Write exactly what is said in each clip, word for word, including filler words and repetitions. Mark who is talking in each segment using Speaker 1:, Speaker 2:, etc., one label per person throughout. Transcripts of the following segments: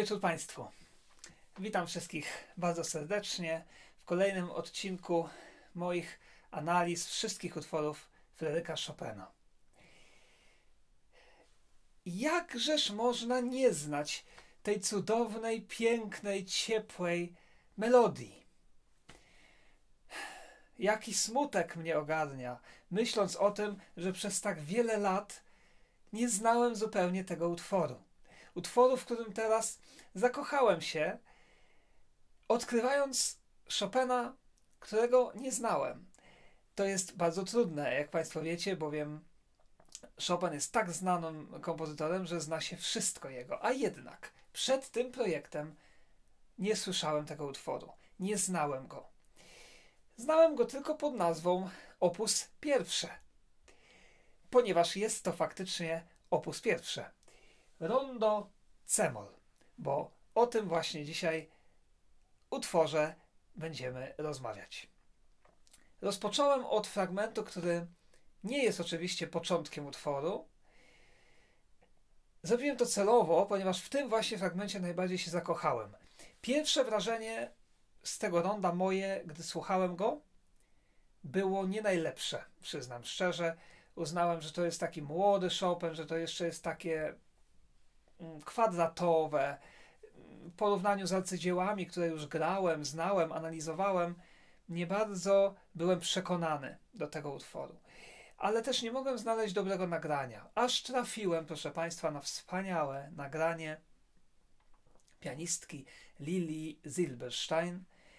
Speaker 1: wieczór Państwu. Witam wszystkich bardzo serdecznie w kolejnym odcinku moich analiz wszystkich utworów Fryderyka Chopina. Jakżeż można nie znać tej cudownej, pięknej, ciepłej melodii? Jaki smutek mnie ogarnia, myśląc o tym, że przez tak wiele lat nie znałem zupełnie tego utworu. Utworu, w którym teraz zakochałem się, odkrywając Chopina, którego nie znałem. To jest bardzo trudne, jak Państwo wiecie, bowiem Chopin jest tak znanym kompozytorem, że zna się wszystko jego, a jednak przed tym projektem nie słyszałem tego utworu, nie znałem go. Znałem go tylko pod nazwą Opus pierwsze, ponieważ jest to faktycznie opus pierwsze. Rondo c-moll, bo o tym właśnie dzisiaj utworze będziemy rozmawiać. Rozpocząłem od fragmentu, który nie jest oczywiście początkiem utworu. Zrobiłem to celowo, ponieważ w tym właśnie fragmencie najbardziej się zakochałem. Pierwsze wrażenie z tego ronda moje, gdy słuchałem go, było nie najlepsze, przyznam szczerze. Uznałem, że to jest taki młody Chopin, że to jeszcze jest takie kwadratowe. W porównaniu z arcydziełami, które już grałem, znałem, analizowałem, nie bardzo byłem przekonany do tego utworu. Ale też nie mogłem znaleźć dobrego nagrania. Aż trafiłem, proszę Państwa, na wspaniałe nagranie pianistki Lili Silberstein,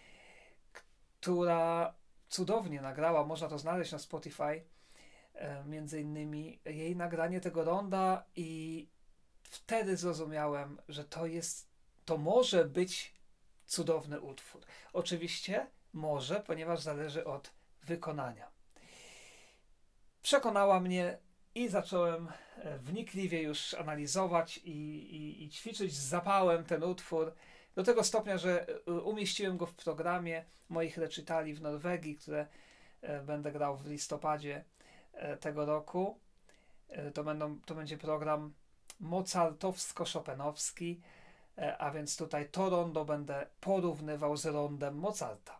Speaker 1: która cudownie nagrała, można to znaleźć na Spotify, między innymi jej nagranie tego ronda, i wtedy zrozumiałem, że to jest, to może być cudowny utwór. Oczywiście może, ponieważ zależy od wykonania. Przekonała mnie i zacząłem wnikliwie już analizować i, i, i ćwiczyć z zapałem ten utwór, do tego stopnia, że umieściłem go w programie moich recitali w Norwegii, które będę grał w listopadzie tego roku. To, będą, to będzie program mozartowsko-chopinowski, a więc tutaj to rondo będę porównywał z rondem Mozarta.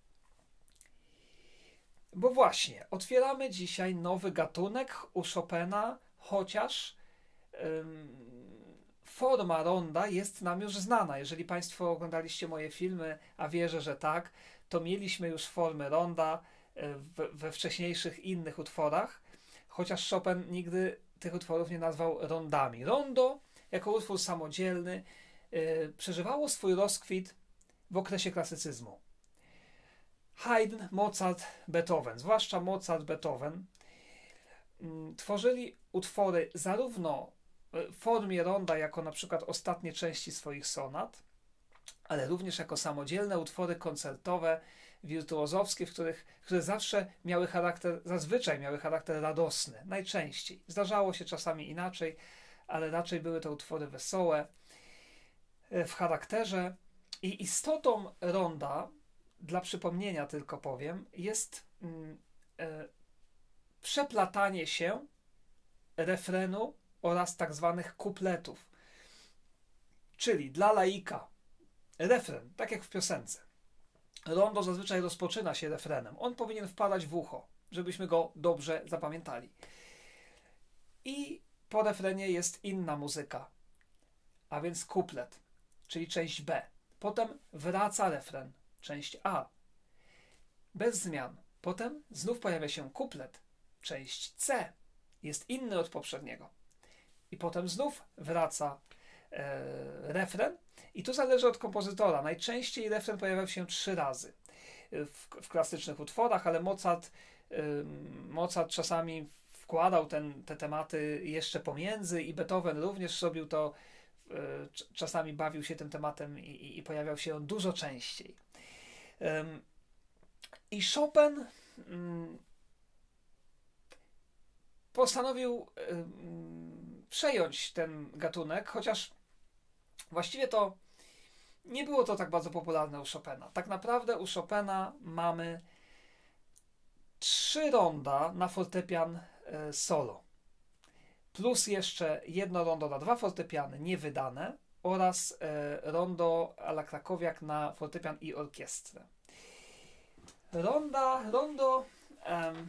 Speaker 1: Bo właśnie, otwieramy dzisiaj nowy gatunek u Chopina, chociaż ym, forma ronda jest nam już znana. Jeżeli Państwo oglądaliście moje filmy, a wierzę, że tak, to mieliśmy już formy ronda w, we wcześniejszych innych utworach, chociaż Chopin nigdy tych utworów nie nazwał rondami. Rondo, jako utwór samodzielny, yy, przeżywało swój rozkwit w okresie klasycyzmu. Haydn, Mozart, Beethoven, zwłaszcza Mozart, Beethoven, yy, tworzyli utwory zarówno w formie ronda, jako na przykład ostatnie części swoich sonat, ale również jako samodzielne utwory koncertowe, wirtuozowskie, w których, które zawsze miały charakter, zazwyczaj miały charakter radosny, najczęściej. Zdarzało się czasami inaczej, ale raczej były to utwory wesołe w charakterze. I istotą ronda, dla przypomnienia tylko powiem, jest mm, e, przeplatanie się refrenu oraz tak zwanych kupletów. Czyli dla laika refren, tak jak w piosence. Rondo zazwyczaj rozpoczyna się refrenem. On powinien wpadać w ucho, żebyśmy go dobrze zapamiętali. I po refrenie jest inna muzyka, a więc kuplet, czyli część B. Potem wraca refren, część A, bez zmian. Potem znów pojawia się kuplet, część C, jest inny od poprzedniego. I potem znów wraca e, refren. I to zależy od kompozytora. Najczęściej refren pojawiał się trzy razy w, w klasycznych utworach, ale Mozart, y, Mozart czasami wkładał ten, te tematy jeszcze pomiędzy, i Beethoven również robił to, y, czasami bawił się tym tematem i, i, i pojawiał się on dużo częściej. Ym, I Chopin ym, postanowił ym, przejąć ten gatunek, chociaż właściwie to nie było to tak bardzo popularne u Chopina. Tak naprawdę u Chopina mamy trzy ronda na fortepian solo. Plus jeszcze jedno rondo na dwa fortepiany niewydane oraz e, rondo a la Krakowiak na fortepian i orkiestrę. Ronda, rondo, um,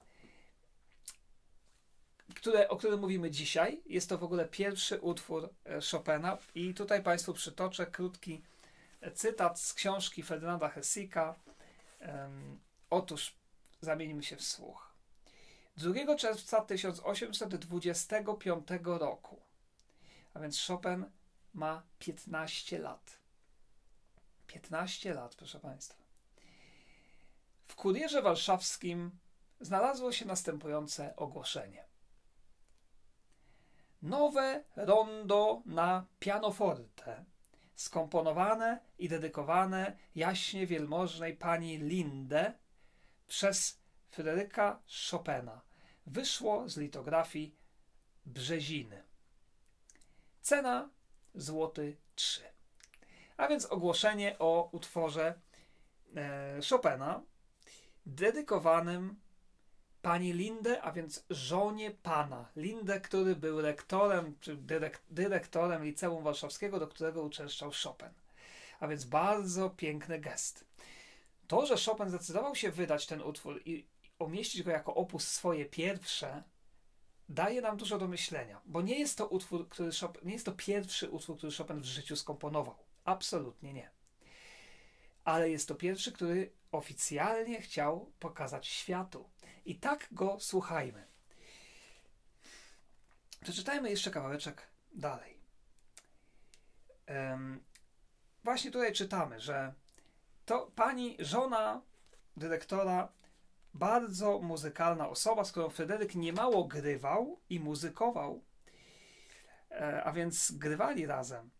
Speaker 1: które, o którym mówimy dzisiaj, jest to w ogóle pierwszy utwór Chopina i tutaj Państwu przytoczę krótki cytat z książki Ferdynanda Hessika. Um, otóż zamienimy się w słuch. drugiego czerwca tysiąc osiemset dwudziestego piątego roku, a więc Chopin ma piętnaście lat. piętnaście lat, proszę Państwa. W Kurierze Warszawskim znalazło się następujące ogłoszenie. Nowe rondo na pianoforte, skomponowane i dedykowane jaśnie wielmożnej pani Linde przez Fryderyka Chopina, wyszło z litografii Brzeziny. Cena złoty trzy. A więc ogłoszenie o utworze e, Chopina dedykowanym pani Linde, a więc żonie pana. Linde, który był rektorem, czy dyrek, dyrektorem Liceum Warszawskiego, do którego uczęszczał Chopin. A więc bardzo piękny gest. To, że Chopin zdecydował się wydać ten utwór i umieścić go jako opus swoje pierwsze, daje nam dużo do myślenia, bo nie jest to utwór, który Chopin, nie jest to pierwszy utwór, który Chopin w życiu skomponował. Absolutnie nie. Ale jest to pierwszy, który oficjalnie chciał pokazać światu. I tak go słuchajmy. Przeczytajmy jeszcze kawałeczek dalej. Um, właśnie tutaj czytamy, że to pani żona dyrektora, bardzo muzykalna osoba, z którą Fryderyk niemało grywał i muzykował, a więc grywali razem.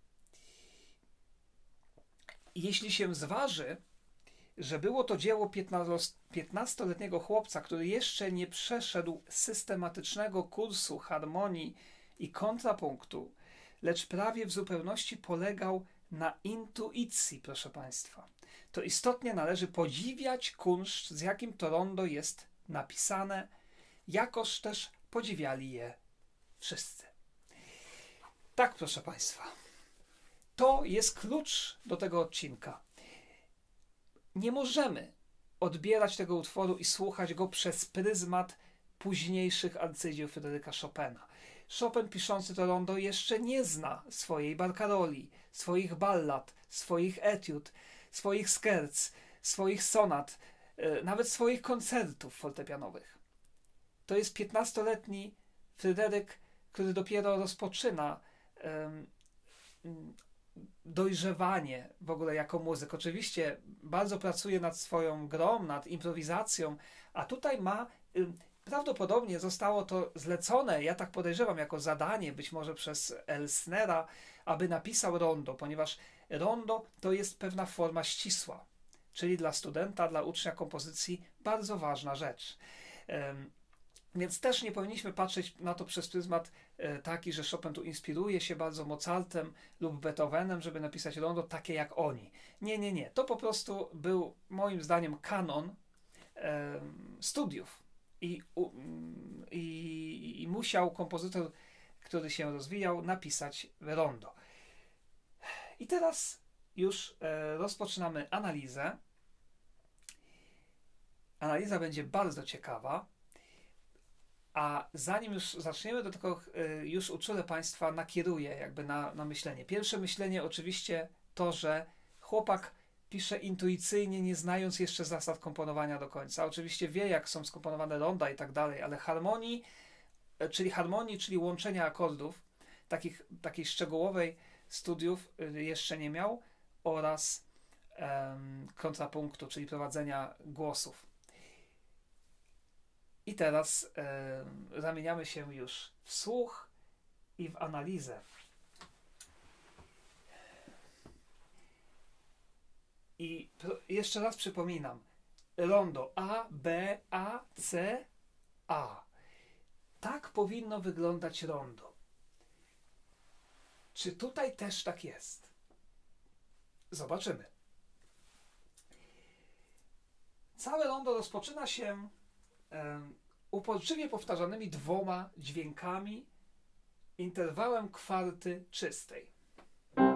Speaker 1: Jeśli się zważy, że było to dzieło piętnastoletniego chłopca, który jeszcze nie przeszedł systematycznego kursu harmonii i kontrapunktu, lecz prawie w zupełności polegał na intuicji, proszę Państwa, to istotnie należy podziwiać kunszt, z jakim to rondo jest napisane, jakoż też podziwiali je wszyscy. Tak, proszę Państwa, to jest klucz do tego odcinka. Nie możemy odbierać tego utworu i słuchać go przez pryzmat późniejszych arcydzieł Fryderyka Chopina. Chopin piszący to rondo jeszcze nie zna swojej barkaroli, swoich ballad, swoich etiud, swoich skerc, swoich sonat, nawet swoich koncertów fortepianowych. To jest piętnastoletni Fryderyk, który dopiero rozpoczyna um, dojrzewanie w ogóle jako muzyk. Oczywiście bardzo pracuje nad swoją grą, nad improwizacją, a tutaj ma, prawdopodobnie zostało to zlecone, ja tak podejrzewam, jako zadanie, być może przez Elsnera, aby napisał rondo, ponieważ rondo to jest pewna forma ścisła, czyli dla studenta, dla ucznia kompozycji bardzo ważna rzecz. Więc też nie powinniśmy patrzeć na to przez pryzmat taki, że Chopin tu inspiruje się bardzo Mozartem lub Beethovenem, żeby napisać rondo takie jak oni. Nie, nie, nie. To po prostu był moim zdaniem kanon e, studiów I, u, i, i musiał kompozytor, który się rozwijał, napisać rondo. I teraz już e, rozpoczynamy analizę. Analiza będzie bardzo ciekawa. A zanim już zaczniemy, do tego już uczulę Państwa, nakieruję jakby na, na myślenie. Pierwsze myślenie oczywiście to, że chłopak pisze intuicyjnie, nie znając jeszcze zasad komponowania do końca. Oczywiście wie, jak są skomponowane ronda i tak dalej, ale harmonii, czyli harmonii, czyli łączenia akordów, takich, takiej szczegółowej studiów jeszcze nie miał, oraz um, kontrapunktu, czyli prowadzenia głosów. I teraz e, zamieniamy się już w słuch i w analizę. I jeszcze raz przypominam. Rondo A, B, A, C, A. Tak powinno wyglądać rondo. Czy tutaj też tak jest? Zobaczymy. Całe rondo rozpoczyna się Um, uporczywie powtarzanymi dwoma dźwiękami, interwałem kwarty czystej.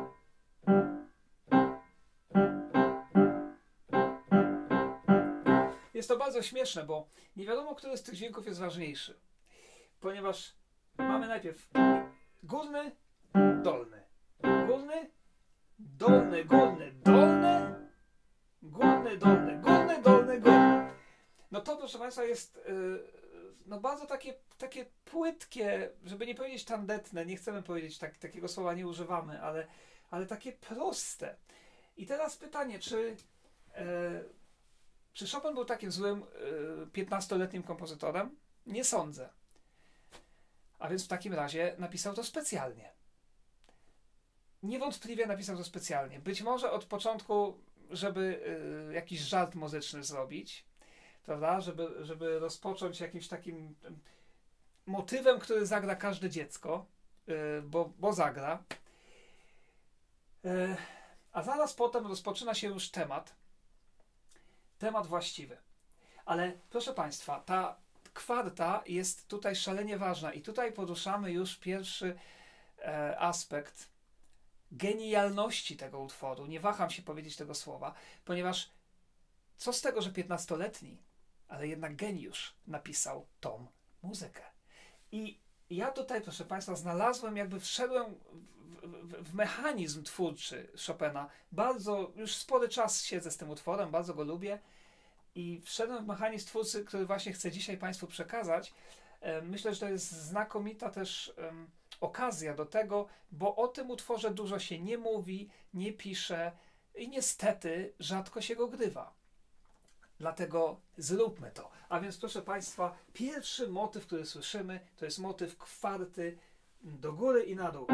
Speaker 1: jest to bardzo śmieszne, bo nie wiadomo, który z tych dźwięków jest ważniejszy. Ponieważ mamy najpierw górny, dolny, górny, dolny, górny, dolny, górny, dolny, górny, dolny, górny. No to, proszę Państwa, jest yy, no bardzo takie, takie płytkie, żeby nie powiedzieć tandetne, nie chcemy powiedzieć, tak, takiego słowa nie używamy, ale, ale takie proste. I teraz pytanie, czy, yy, czy Chopin był takim złym piętnastoletnim kompozytorem? Nie sądzę. A więc w takim razie napisał to specjalnie. Niewątpliwie napisał to specjalnie. Być może od początku, żeby y, jakiś żart muzyczny zrobić, prawda? Żeby, żeby rozpocząć jakimś takim motywem, który zagra każde dziecko, y, bo, bo zagra. Y, a zaraz potem rozpoczyna się już temat. Temat właściwy. Ale proszę Państwa, ta kwarta jest tutaj szalenie ważna i tutaj poruszamy już pierwszy e, aspekt genialności tego utworu. Nie waham się powiedzieć tego słowa, ponieważ co z tego, że piętnastoletni, ale jednak geniusz napisał tą muzykę. I ja tutaj, proszę Państwa, znalazłem, jakby wszedłem w, w, w mechanizm twórczy Chopina. Bardzo, już spory czas siedzę z tym utworem, bardzo go lubię. I wszedłem w mechanizm twórcy, który właśnie chcę dzisiaj Państwu przekazać. Myślę, że to jest znakomita też um, okazja do tego, bo o tym utworze dużo się nie mówi, nie pisze i niestety rzadko się go grywa. Dlatego zróbmy to. A więc proszę Państwa, pierwszy motyw, który słyszymy, to jest motyw kwarty do góry i na dół.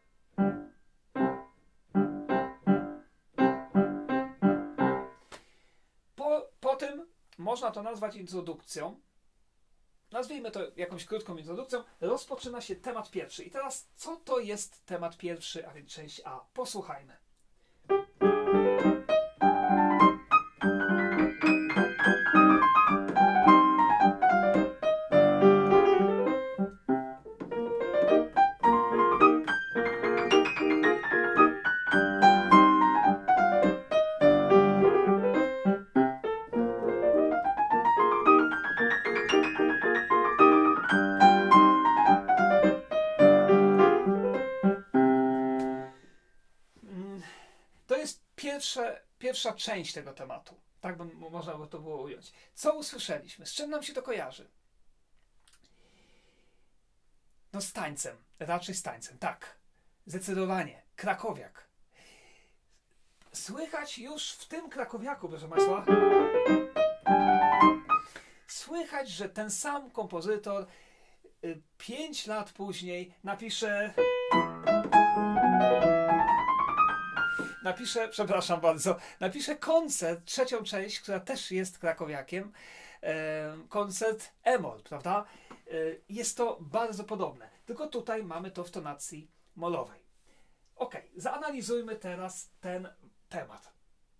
Speaker 1: Po, po tym można to nazwać introdukcją. Nazwijmy to jakąś krótką introdukcją. Rozpoczyna się temat pierwszy. I teraz, co to jest temat pierwszy, a więc część A? Posłuchajmy. Pierwsze, pierwsza część tego tematu. Tak by można by to było ująć. Co usłyszeliśmy? Z czym nam się to kojarzy? No z tańcem. Raczej z tańcem. Tak. Zdecydowanie. Krakowiak. Słychać już w tym krakowiaku, proszę Państwa, słychać, że ten sam kompozytor y, pięć lat później napisze Napiszę, przepraszam bardzo, napiszę koncert, trzecią część, która też jest krakowiakiem, e, koncert E-moll, prawda? E, jest to bardzo podobne, tylko tutaj mamy to w tonacji molowej. Ok, zanalizujmy teraz ten temat.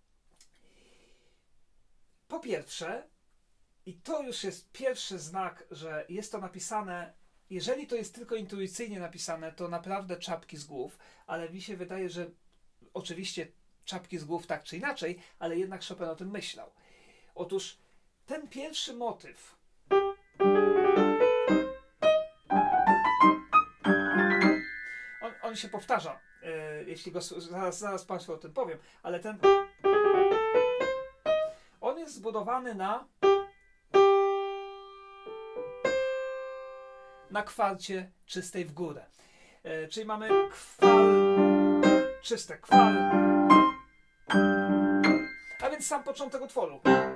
Speaker 1: Po pierwsze, i to już jest pierwszy znak, że jest to napisane, jeżeli to jest tylko intuicyjnie napisane, to naprawdę czapki z głów, ale mi się wydaje, że oczywiście czapki z głów tak czy inaczej, ale jednak Chopin o tym myślał. Otóż ten pierwszy motyw on, on się powtarza, e, jeśli go zaraz, zaraz Państwu o tym powiem, ale ten on jest zbudowany na na kwarcie czystej w górę. E, czyli mamy kwal czyste kwal, a więc sam początek utworu.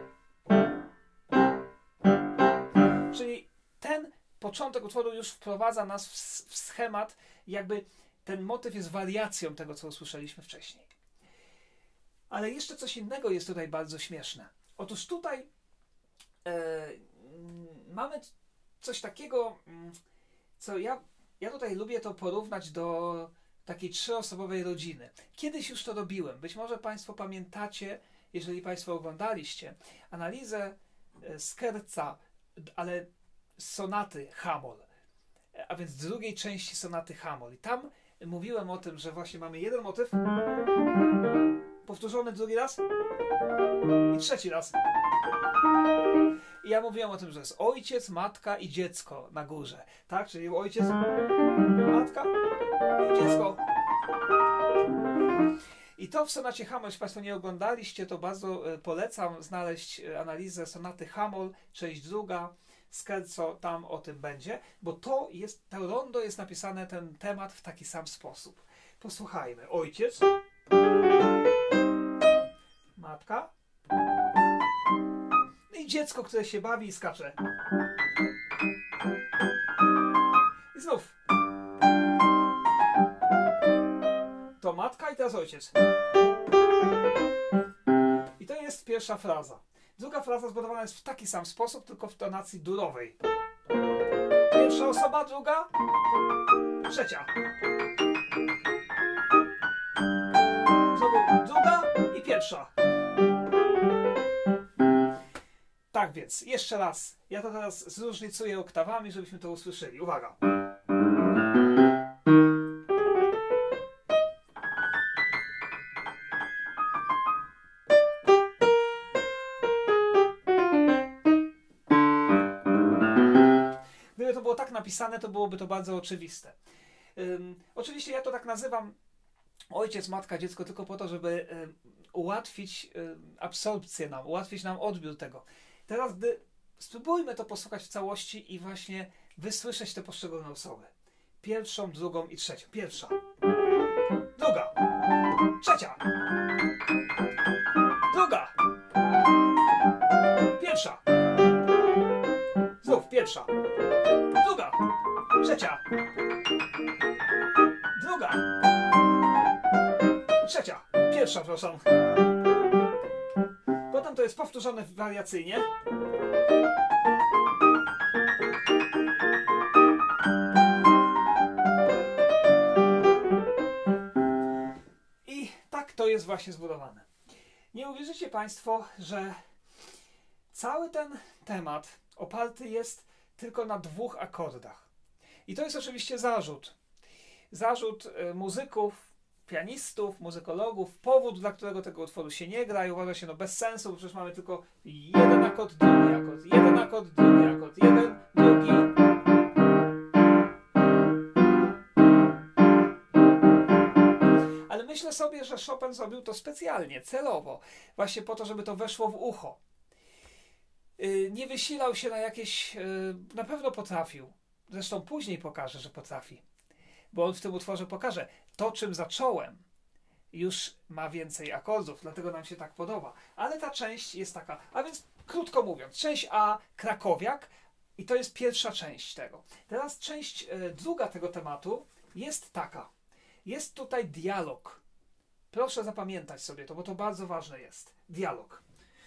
Speaker 1: Czyli ten początek utworu już wprowadza nas w, w schemat, jakby ten motyw jest wariacją tego, co usłyszeliśmy wcześniej. Ale jeszcze coś innego jest tutaj bardzo śmieszne. Otóż tutaj e, mamy coś takiego, co ja, ja tutaj lubię to porównać do takiej trzyosobowej rodziny. Kiedyś już to robiłem. Być może Państwo pamiętacie, jeżeli Państwo oglądaliście, analizę Scherza, ale sonaty H-moll, a więc drugiej części sonaty H-moll. I tam mówiłem o tym, że właśnie mamy jeden motyw powtórzony drugi raz i trzeci raz. I ja mówiłem o tym, że jest ojciec, matka i dziecko na górze. Tak? Czyli ojciec, matka i dziecko. I to w sonacie Hamoll, jeśli Państwo nie oglądaliście, to bardzo e, polecam znaleźć e, analizę sonaty Hamoll, część druga, scherzo, tam o tym będzie, bo to jest, to rondo jest napisane, ten temat w taki sam sposób. Posłuchajmy. Ojciec, matka i dziecko, które się bawi i skacze. I znów. To matka i teraz ojciec. I to jest pierwsza fraza. Druga fraza zbudowana jest w taki sam sposób, tylko w tonacji durowej. Pierwsza osoba, druga, trzecia. Znowu druga i pierwsza. Tak więc, jeszcze raz. Ja to teraz zróżnicuję oktawami, żebyśmy to usłyszeli. Uwaga. Gdyby to było tak napisane, to byłoby to bardzo oczywiste. Um, oczywiście ja to tak nazywam ojciec, matka, dziecko tylko po to, żeby um, ułatwić um, absorpcję nam, ułatwić nam odbiór tego. Teraz gdy spróbujmy to posłuchać w całości i właśnie wysłyszeć te poszczególne osoby. Pierwszą, drugą i trzecią. Pierwsza. Druga. Trzecia. Druga. Pierwsza. Znów pierwsza. Druga. Trzecia. Druga. Trzecia. Pierwsza, proszę. Potem to jest powtórzone wariacyjnie. I tak to jest właśnie zbudowane. Nie uwierzycie Państwo, że cały ten temat oparty jest tylko na dwóch akordach. I to jest oczywiście zarzut. Zarzut y, muzyków, pianistów, muzykologów, powód, dla którego tego utworu się nie gra i uważa się no bez sensu, bo przecież mamy tylko jeden akord, drugi akord, jeden akord, drugi akord, jeden, drugi. Ale myślę sobie, że Chopin zrobił to specjalnie, celowo, właśnie po to, żeby to weszło w ucho. Yy, nie wysilał się na jakieś... Yy, na pewno potrafił. Zresztą później pokaże, że potrafi. Bo on w tym utworze pokaże, to czym zacząłem już ma więcej akordów, dlatego nam się tak podoba. Ale ta część jest taka, a więc krótko mówiąc, część A, Krakowiak i to jest pierwsza część tego. Teraz część y, druga tego tematu jest taka. Jest tutaj dialog. Proszę zapamiętać sobie to, bo to bardzo ważne jest. Dialog.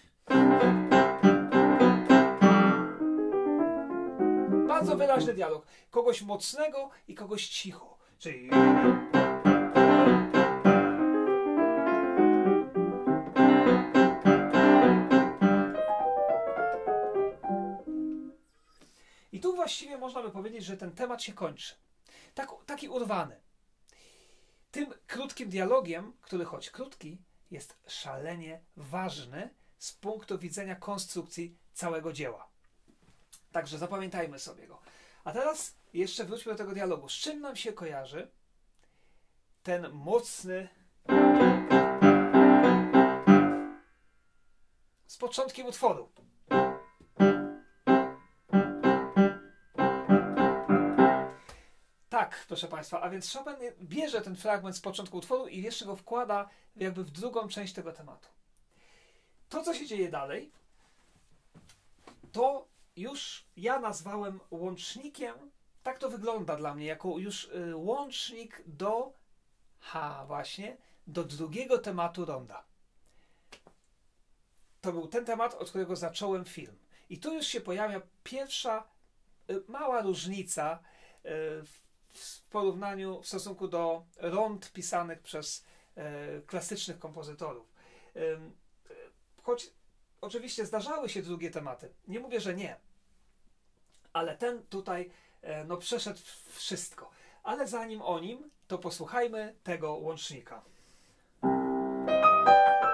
Speaker 1: Bardzo wyraźny dialog. Kogoś mocnego i kogoś cicho. Czyli... I tu właściwie można by powiedzieć, że ten temat się kończy. Tak, taki urwany. Tym krótkim dialogiem, który choć krótki, jest szalenie ważny z punktu widzenia konstrukcji całego dzieła. Także zapamiętajmy sobie go. A teraz jeszcze wróćmy do tego dialogu. Z czym nam się kojarzy ten mocny z początkiem utworu? Tak, proszę Państwa, a więc Chopin bierze ten fragment z początku utworu i jeszcze go wkłada jakby w drugą część tego tematu. To, co się dzieje dalej, to już ja nazwałem łącznikiem, tak to wygląda dla mnie, jako już y, łącznik do, ha właśnie, do drugiego tematu ronda. To był ten temat, od którego zacząłem film. I tu już się pojawia pierwsza y, mała różnica y, w, w porównaniu, w stosunku do rond pisanych przez y, klasycznych kompozytorów. Y, choć oczywiście zdarzały się drugie tematy. Nie mówię, że nie. Ale ten tutaj no, przeszedł wszystko. Ale zanim o nim, to posłuchajmy tego łącznika.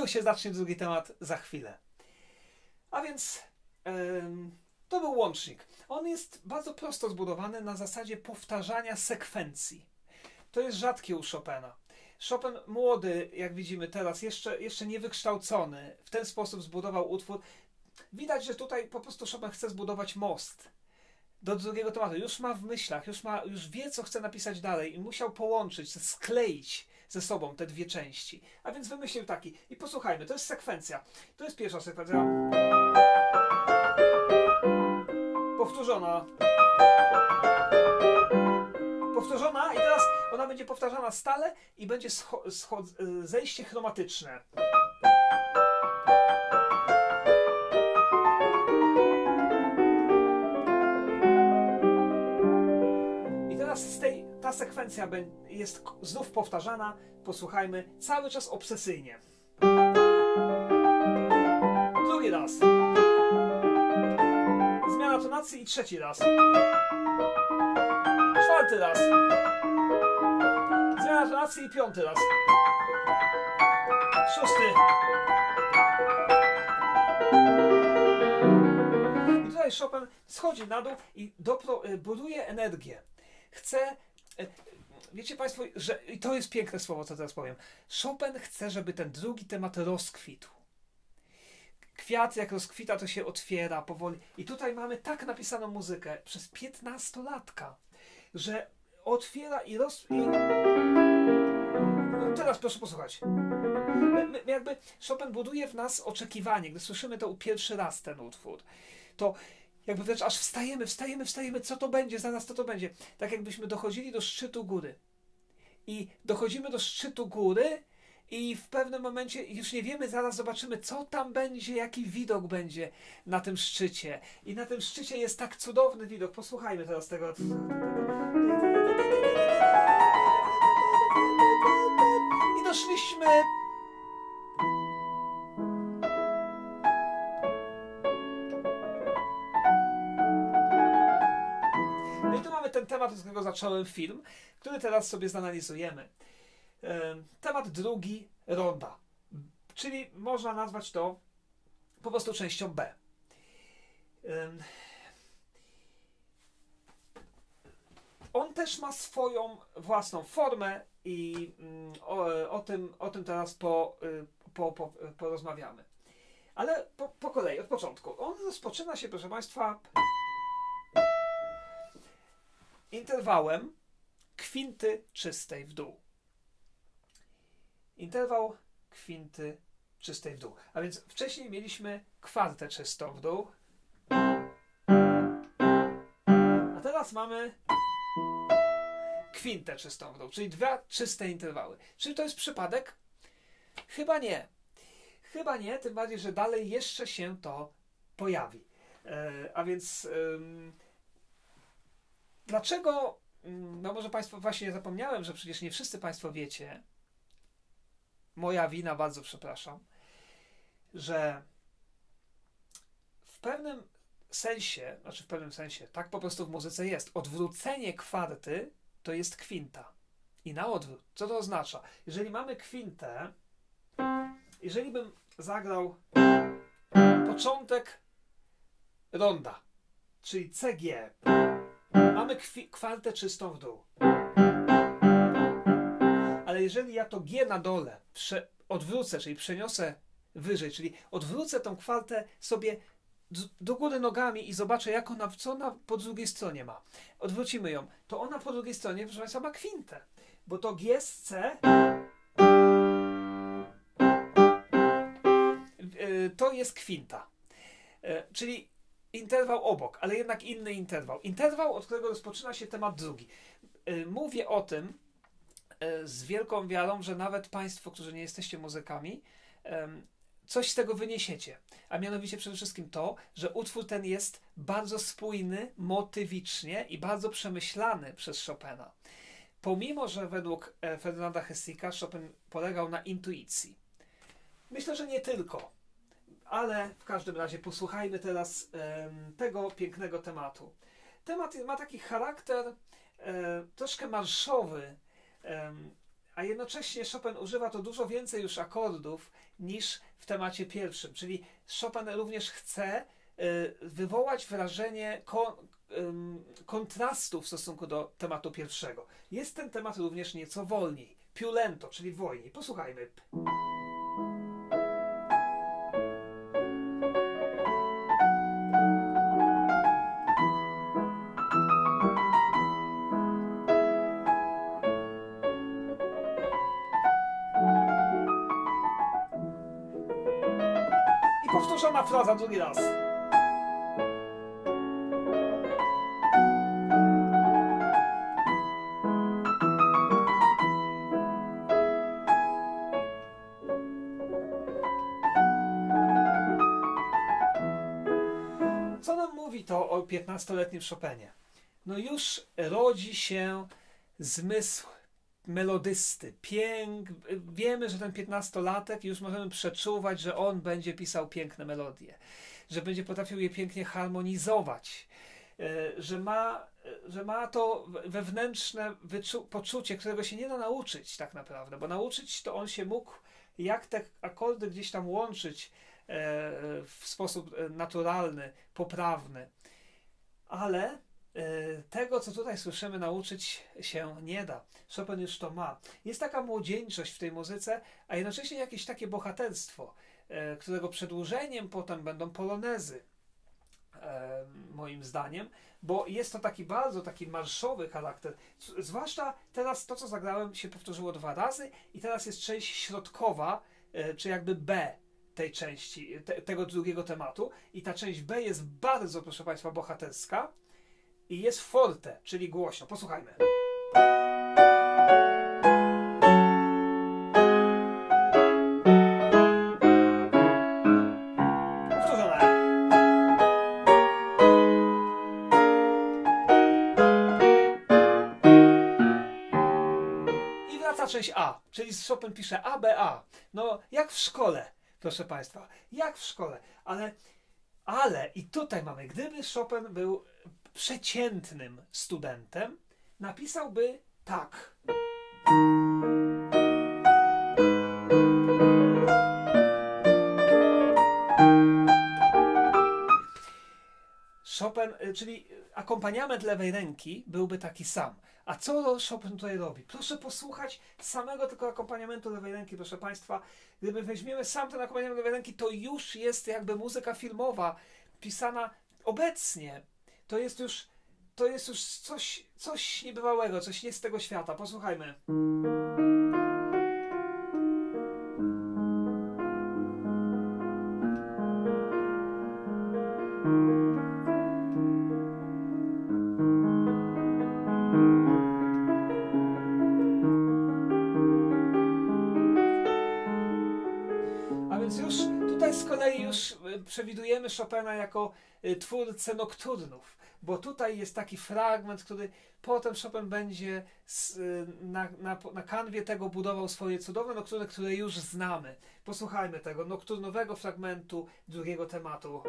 Speaker 1: tu się zacznie drugi temat za chwilę. A więc ym, to był łącznik. On jest bardzo prosto zbudowany na zasadzie powtarzania sekwencji. To jest rzadkie u Chopina. Chopin młody, jak widzimy teraz, jeszcze, jeszcze niewykształcony, w ten sposób zbudował utwór. Widać, że tutaj po prostu Chopin chce zbudować most do drugiego tematu. Już ma w myślach, już, ma, już wie, co chce napisać dalej i musiał połączyć, skleić ze sobą te dwie części. A więc wymyślił taki. I posłuchajmy, to jest sekwencja. To jest pierwsza sekwencja. Powtórzona. Powtórzona i teraz ona będzie powtarzana stale i będzie zejście chromatyczne. I teraz z tej, ta sekwencja jest znów powtarzana. Posłuchajmy cały czas obsesyjnie. Drugi raz. Zmiana tonacji i trzeci raz. Czwarty raz. Zmiana tonacji i piąty raz. Szósty. I tutaj Chopin schodzi na dół i dopro, buduje energię. Chce... Wiecie Państwo, że... I to jest piękne słowo, co teraz powiem. Chopin chce, żeby ten drugi temat rozkwitł. Kwiat jak rozkwita, to się otwiera powoli. I tutaj mamy tak napisaną muzykę przez piętnastolatka, że otwiera i roz... I... No teraz proszę posłuchać. My, my, jakby Chopin buduje w nas oczekiwanie. Gdy słyszymy to pierwszy raz ten utwór, to jakby wręcz aż wstajemy, wstajemy, wstajemy, co to będzie, zaraz co to będzie. Tak jakbyśmy dochodzili do szczytu góry. I dochodzimy do szczytu góry i w pewnym momencie już nie wiemy, zaraz zobaczymy, co tam będzie, jaki widok będzie na tym szczycie. I na tym szczycie jest tak cudowny widok. Posłuchajmy teraz tego. I doszliśmy... No i tu mamy ten temat, od którego zacząłem film, który teraz sobie zanalizujemy. Temat drugi, ronda. Czyli można nazwać to po prostu częścią B. On też ma swoją własną formę i o, o, tym, o tym teraz po, po, po, porozmawiamy. Ale po, po kolei, od początku. On rozpoczyna się, proszę Państwa, interwałem kwinty czystej w dół. Interwał kwinty czystej w dół. A więc wcześniej mieliśmy kwartę czystą w dół. A teraz mamy kwintę czystą w dół, czyli dwa czyste interwały. Czy to jest przypadek? Chyba nie. Chyba nie, tym bardziej, że dalej jeszcze się to pojawi. E, a więc ym, dlaczego, no może Państwo, właśnie zapomniałem, że przecież nie wszyscy Państwo wiecie, moja wina, bardzo przepraszam, że w pewnym sensie, znaczy w pewnym sensie, tak po prostu w muzyce jest, odwrócenie kwarty to jest kwinta. I na odwrót. Co to oznacza? Jeżeli mamy kwintę, jeżeli bym zagrał początek ronda, czyli C G, mamy kwartę czystą w dół. Ale jeżeli ja to G na dole odwrócę, czyli przeniosę wyżej, czyli odwrócę tą kwartę sobie do góry nogami i zobaczę, jak ona, co ona po drugiej stronie ma. Odwrócimy ją. To ona po drugiej stronie, proszę Państwa, ma kwintę. Bo to G z C to jest kwinta. Czyli interwał obok, ale jednak inny interwał. Interwał, od którego rozpoczyna się temat drugi. Mówię o tym z wielką wiarą, że nawet Państwo, którzy nie jesteście muzykami, coś z tego wyniesiecie. A mianowicie przede wszystkim to, że utwór ten jest bardzo spójny, motywicznie i bardzo przemyślany przez Chopina. Pomimo, że według Ferdynanda Hessika Chopin polegał na intuicji. Myślę, że nie tylko. Ale w każdym razie posłuchajmy teraz um, tego pięknego tematu. Temat ma taki charakter um, troszkę marszowy, um, a jednocześnie Chopin używa to dużo więcej już akordów niż w temacie pierwszym, czyli Chopin również chce y, wywołać wrażenie kon, y, kontrastu w stosunku do tematu pierwszego. Jest ten temat również nieco wolniej, più lento, czyli wolniej. Posłuchajmy. Powtórzona fraza drugi raz. Co nam mówi to o piętnastoletnim Chopinie? No już rodzi się zmysł melodysty, pięk. Wiemy, że ten piętnastolatek, już możemy przeczuwać, że on będzie pisał piękne melodie, że będzie potrafił je pięknie harmonizować, że ma, że ma to wewnętrzne poczucie, którego się nie da nauczyć tak naprawdę, bo nauczyć to on się mógł, jak te akordy gdzieś tam łączyć w sposób naturalny, poprawny, ale tego, co tutaj słyszymy, nauczyć się nie da. Chopin już to ma. Jest taka młodzieńczość w tej muzyce, a jednocześnie jakieś takie bohaterstwo, którego przedłużeniem potem będą polonezy, moim zdaniem, bo jest to taki bardzo taki marszowy charakter. Zwłaszcza teraz to, co zagrałem, się powtórzyło dwa razy i teraz jest część środkowa, czy jakby B tej części, te, tego drugiego tematu i ta część B jest bardzo, proszę Państwa, bohaterska. I jest forte, czyli głośno. Posłuchajmy. Powtórzone. I wraca część A, czyli Chopin pisze A, B, A. No, jak w szkole, proszę Państwa. Jak w szkole. Ale, ale i tutaj mamy, gdyby Chopin był przeciętnym studentem, napisałby tak. Chopin, czyli akompaniament lewej ręki byłby taki sam. A co Chopin tutaj robi? Proszę posłuchać samego tylko akompaniamentu lewej ręki, proszę Państwa. Gdyby weźmiemy sam ten akompaniament lewej ręki, to już jest jakby muzyka filmowa, pisana obecnie. To jest już, to jest już coś, coś niebywałego, coś nie z tego świata. Posłuchajmy. A więc już tutaj z kolei już przewidujemy Chopina jako twórcę nokturnów, bo tutaj jest taki fragment, który potem Chopin będzie na, na, na kanwie tego budował swoje cudowne nokturny, które już znamy. Posłuchajmy tego nokturnowego fragmentu drugiego tematu.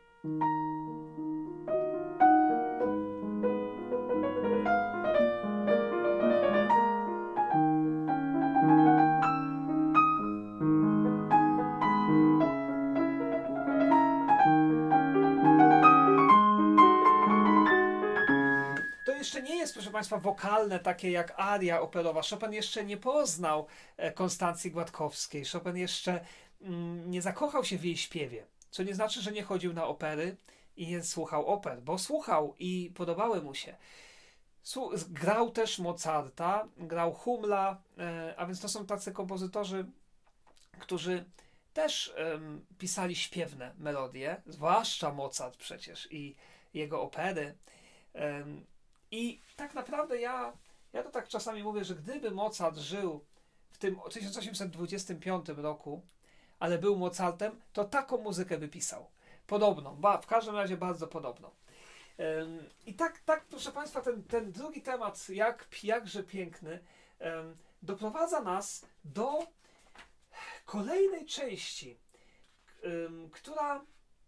Speaker 1: Jeszcze nie jest, proszę Państwa, wokalne, takie jak aria operowa. Chopin jeszcze nie poznał Konstancji Gładkowskiej. Chopin jeszcze mm, nie zakochał się w jej śpiewie. Co nie znaczy, że nie chodził na opery i nie słuchał oper, bo słuchał i podobały mu się. Słu grał też Mozarta, grał Hummla, e, a więc to są tacy kompozytorzy, którzy też e, pisali śpiewne melodie, zwłaszcza Mozart przecież i jego opery. E, I tak naprawdę ja, ja to tak czasami mówię, że gdyby Mozart żył w tym tysiąc osiemset dwudziestym piątym roku, ale był Mozartem, to taką muzykę by pisał. Podobną, ba, w każdym razie bardzo podobną. Um, I tak, tak, proszę Państwa, ten, ten drugi temat, jak, jakże piękny, um, doprowadza nas do kolejnej części, um, która,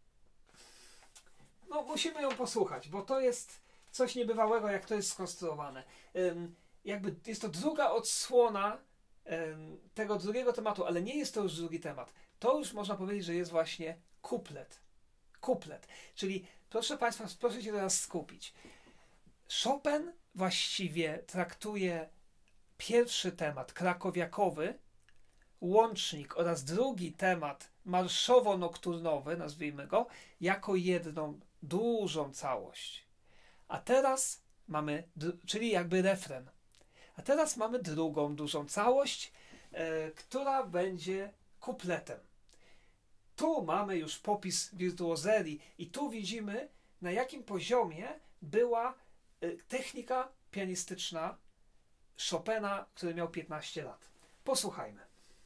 Speaker 1: no musimy ją posłuchać, bo to jest coś niebywałego, jak to jest skonstruowane. Um, jakby jest to druga odsłona tego drugiego tematu, ale nie jest to już drugi temat. To już można powiedzieć, że jest właśnie kuplet. Kuplet. Czyli proszę Państwa, proszę się teraz skupić. Chopin właściwie traktuje pierwszy temat, krakowiakowy, łącznik oraz drugi temat, marszowo-nokturnowy, nazwijmy go, jako jedną dużą całość. A teraz mamy, czyli jakby refren. A teraz mamy drugą dużą całość, e, która będzie kupletem. Tu mamy już popis wirtuozerii i tu widzimy, na jakim poziomie była e, technika pianistyczna Chopina, który miał piętnaście lat. Posłuchajmy.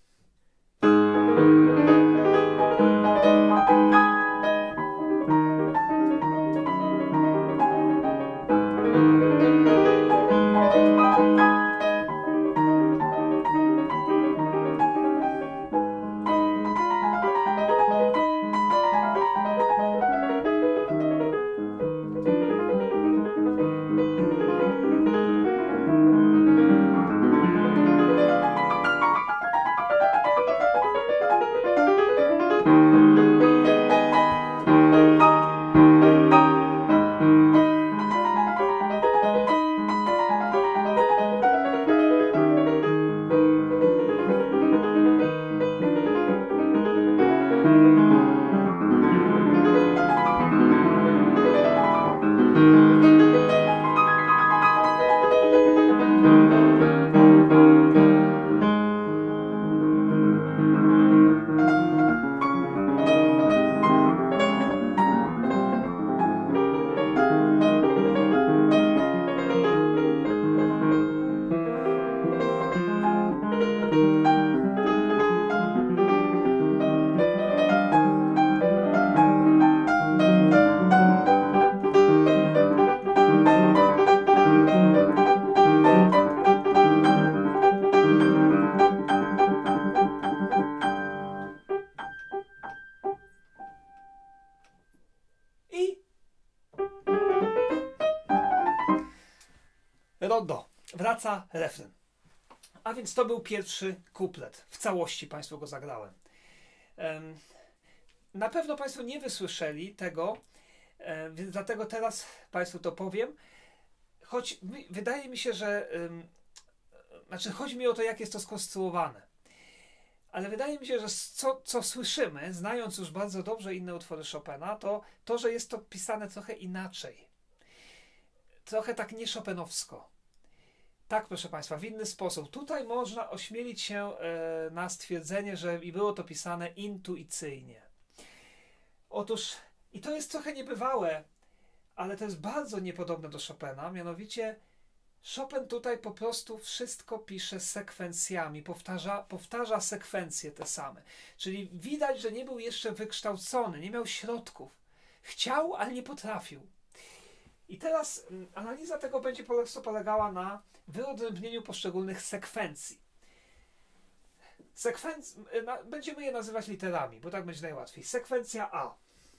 Speaker 1: Rondo. Wraca refren. A więc to był pierwszy kuplet. W całości Państwu go zagrałem. Um, na pewno Państwo nie wysłyszeli tego, um, więc dlatego teraz Państwu to powiem. Choć mi, wydaje mi się, że um, znaczy chodzi mi o to, jak jest to skonstruowane. Ale wydaje mi się, że co, co słyszymy, znając już bardzo dobrze inne utwory Chopina, to to, że jest to pisane trochę inaczej. Trochę tak nie chopinowsko. Tak, proszę Państwa, w inny sposób. Tutaj można ośmielić się e, na stwierdzenie, że i było to pisane intuicyjnie. Otóż, i to jest trochę niebywałe, ale to jest bardzo niepodobne do Chopina, mianowicie Chopin tutaj po prostu wszystko pisze sekwencjami, powtarza, powtarza sekwencje te same. Czyli widać, że nie był jeszcze wykształcony, nie miał środków. Chciał, ale nie potrafił. I teraz analiza tego będzie po prostu polegała na wyodrębnieniu poszczególnych sekwencji. Sekwenc... Na... Będziemy je nazywać literami, bo tak będzie najłatwiej. Sekwencja A.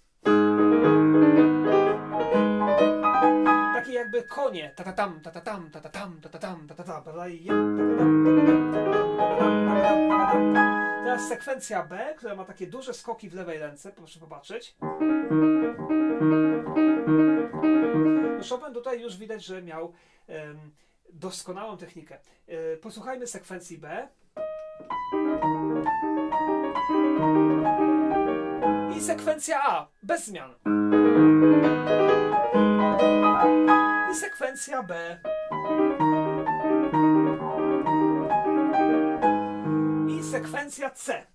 Speaker 1: Takie jakby konie. Ta-ta-tam, ta-ta-tam, ta-ta-tam, ta-ta-tam, ta-ta-tam. Teraz sekwencja B, która ma takie duże skoki w lewej ręce. Proszę popatrzeć. No Chopin tutaj już widać, że miał um, doskonałą technikę. E, posłuchajmy sekwencji B. I sekwencja A, bez zmian. I sekwencja B. I sekwencja C.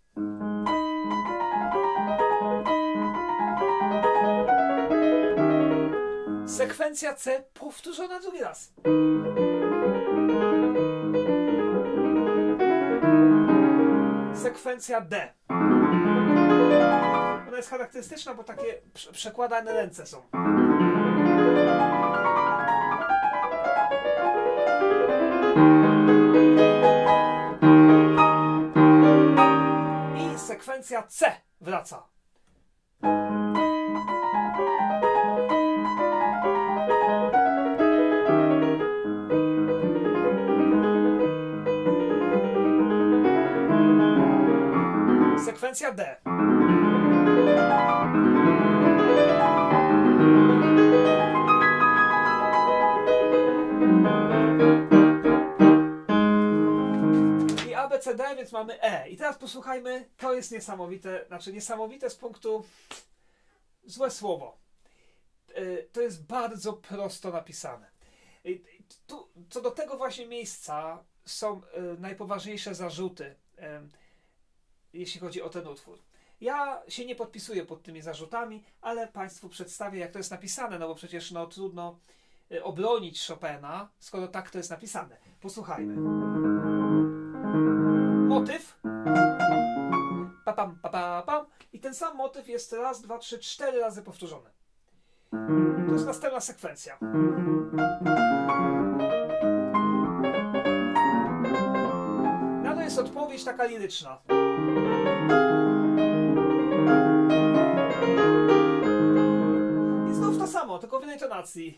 Speaker 1: Sekwencja C powtórzona drugi raz. Sekwencja D. Ona jest charakterystyczna, bo takie przekładane ręce są. I sekwencja C wraca. sekwencja D. I A, B, C, D, więc mamy E. I teraz posłuchajmy, to jest niesamowite, znaczy niesamowite z punktu, złe słowo. To jest bardzo prosto napisane. Tu, co do tego właśnie miejsca są najpoważniejsze zarzuty, jeśli chodzi o ten utwór. Ja się nie podpisuję pod tymi zarzutami, ale Państwu przedstawię, jak to jest napisane, no bo przecież no, trudno obronić Chopina, skoro tak to jest napisane. Posłuchajmy. Motyw. Pa, pam, pa, pa, pam. I ten sam motyw jest raz, dwa, trzy, cztery razy powtórzony. To jest następna sekwencja. Na to jest odpowiedź taka liryczna. I znów to samo, tylko w innej tonacji.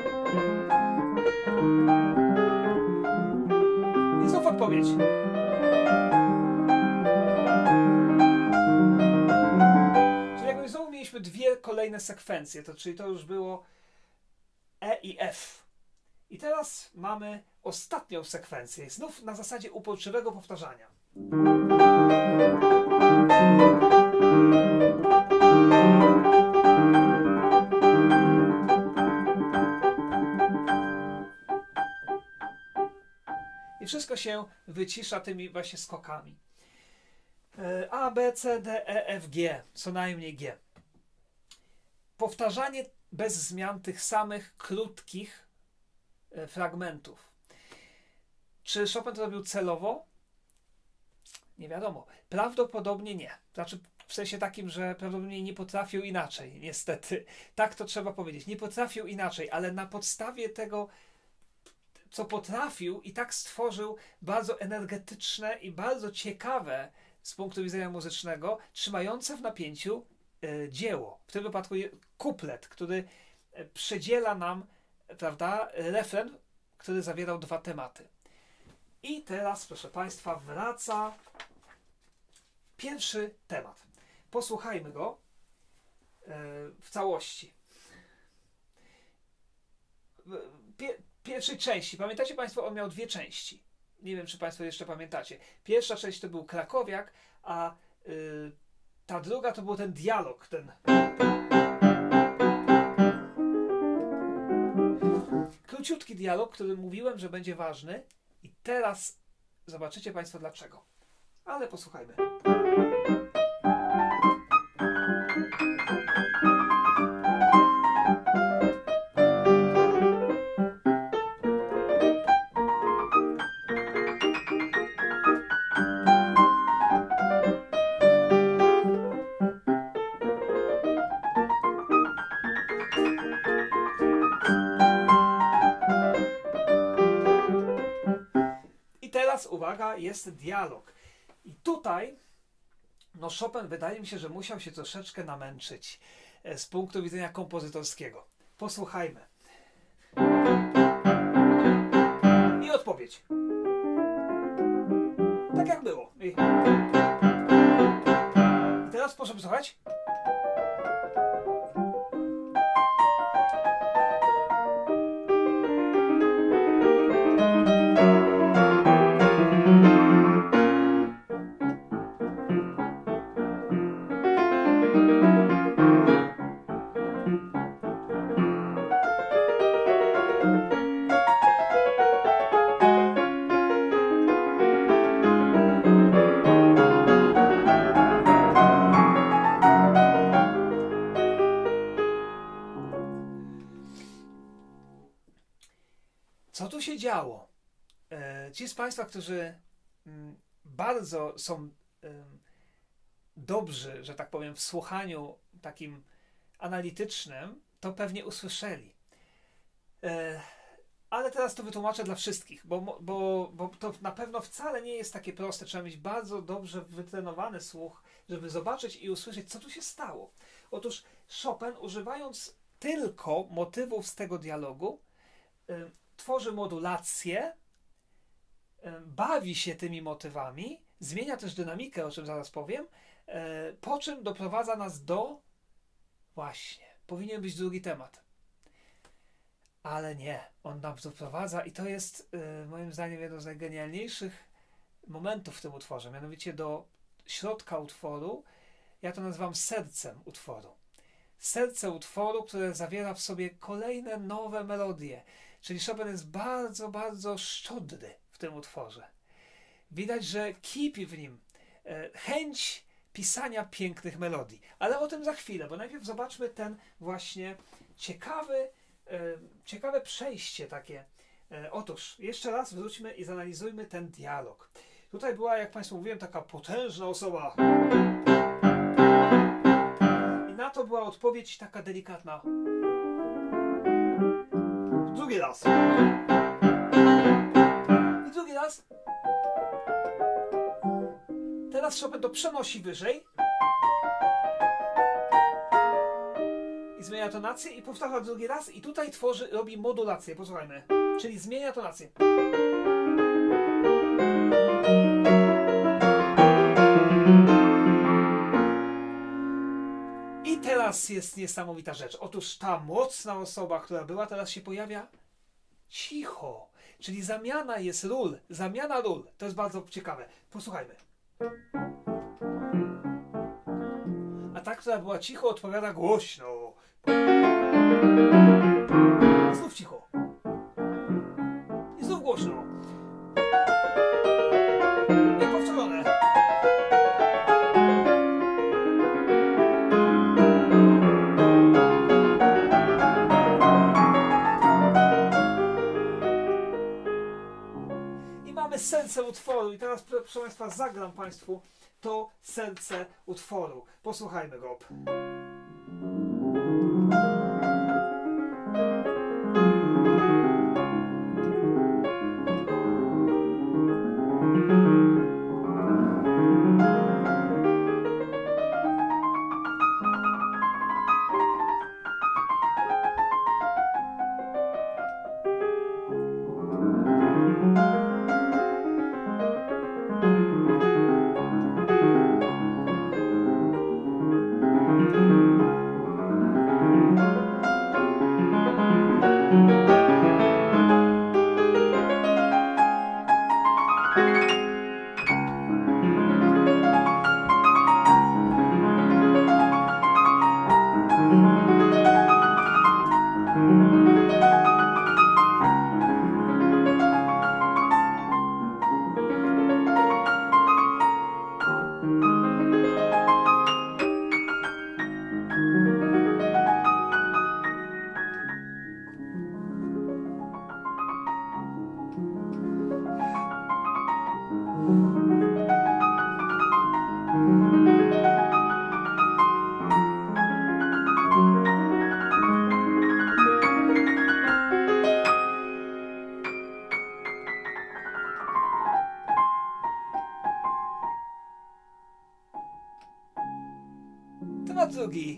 Speaker 1: I znów odpowiedź. Czyli jakby znowu mieliśmy dwie kolejne sekwencje, to, czyli to już było E i F. I teraz mamy ostatnią sekwencję, znów na zasadzie uporczywego powtarzania. I wszystko się wycisza tymi właśnie skokami. A, B, C, D, E, F, G, co najmniej G. Powtarzanie bez zmian tych samych krótkich fragmentów. Czy Chopin to robił celowo? Nie wiadomo. Prawdopodobnie nie. Znaczy w sensie takim, że prawdopodobnie nie potrafił inaczej. Niestety. Tak to trzeba powiedzieć. Nie potrafił inaczej, ale na podstawie tego, co potrafił, i tak stworzył bardzo energetyczne i bardzo ciekawe z punktu widzenia muzycznego, trzymające w napięciu e, dzieło. W tym wypadku kuplet, który przedziela nam, prawda, refren, który zawierał dwa tematy. I teraz, proszę Państwa, wraca pierwszy temat. Posłuchajmy go e, w całości. Pie, pierwszej części. Pamiętacie Państwo, on miał dwie części. Nie wiem, czy Państwo jeszcze pamiętacie. Pierwsza część to był Krakowiak, a y, ta druga to był ten dialog, ten króciutki dialog, który mówiłem, że będzie ważny. I teraz zobaczycie Państwo dlaczego. Ale posłuchajmy. Uwaga, jest dialog. I tutaj no Chopin, wydaje mi się, że musiał się troszeczkę namęczyć z punktu widzenia kompozytorskiego. Posłuchajmy. I odpowiedź. Tak jak było. I, I teraz proszę posłuchać. Co tu się działo? Ci z Państwa, którzy bardzo są dobrzy, że tak powiem, w słuchaniu takim analitycznym, to pewnie usłyszeli. Ale teraz to wytłumaczę dla wszystkich, bo, bo, bo to na pewno wcale nie jest takie proste. Trzeba mieć bardzo dobrze wytrenowany słuch, żeby zobaczyć i usłyszeć, co tu się stało. Otóż Chopin, używając tylko motywów z tego dialogu, tworzy modulację, bawi się tymi motywami, zmienia też dynamikę, o czym zaraz powiem, po czym doprowadza nas do... Właśnie, powinien być drugi temat. Ale nie, on nam doprowadza i to jest moim zdaniem jedno z najgenialniejszych momentów w tym utworze, mianowicie do środka utworu. Ja to nazywam sercem utworu. Serce utworu, które zawiera w sobie kolejne nowe melodie. Czyli Chopin jest bardzo, bardzo szczodry w tym utworze. Widać, że kipi w nim e, chęć pisania pięknych melodii. Ale o tym za chwilę, bo najpierw zobaczmy ten właśnie ciekawy, e, ciekawe przejście takie. E, otóż, jeszcze raz wróćmy i zanalizujmy ten dialog. Tutaj była, jak Państwu mówiłem, taka potężna osoba. I na to była odpowiedź taka delikatna. Drugi raz. I drugi raz. Teraz Chopin to przenosi wyżej. I zmienia tonację i powtarza drugi raz. I tutaj tworzy, robi modulację. Posłuchajmy. Czyli zmienia tonację. I teraz jest niesamowita rzecz. Otóż ta mocna osoba, która była, teraz się pojawia cicho. Czyli zamiana jest ról. Zamiana ról. To jest bardzo ciekawe. Posłuchajmy. A ta, która była cicho, odpowiada głośno. Znów cicho. I znów głośno. I powtórzone. I mamy serce utworu. I teraz, proszę Państwa, zagram Państwu to serce utworu. Posłuchajmy go. Temat drugi.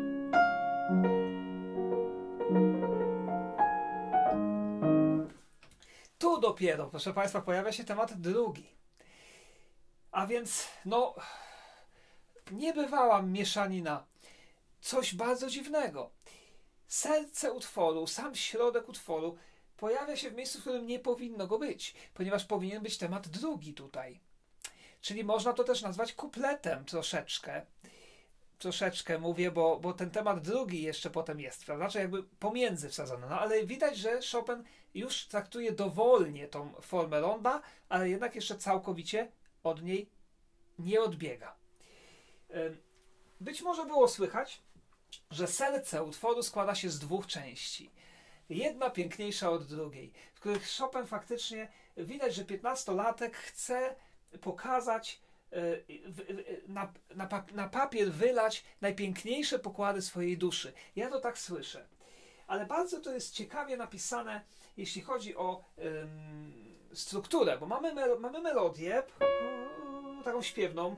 Speaker 1: Tu dopiero, proszę Państwa, pojawia się temat drugi. A więc, no, niebywała mieszanina. Coś bardzo dziwnego. Serce utworu, sam środek utworu pojawia się w miejscu, w którym nie powinno go być, ponieważ powinien być temat drugi tutaj. Czyli można to też nazwać kupletem troszeczkę. Troszeczkę mówię, bo, bo ten temat drugi jeszcze potem jest, prawda? Znaczy jakby pomiędzy wsadzony. No ale widać, że Chopin już traktuje dowolnie tą formę ronda, ale jednak jeszcze całkowicie od niej nie odbiega. Być może było słychać, że serce utworu składa się z dwóch części. Jedna piękniejsza od drugiej, w których Chopin faktycznie widać, że piętnastolatek chce pokazać, na, na, na papier wylać najpiękniejsze pokłady swojej duszy. Ja to tak słyszę. Ale bardzo to jest ciekawie napisane, jeśli chodzi o ym, strukturę, bo mamy, mel mamy melodię taką śpiewną.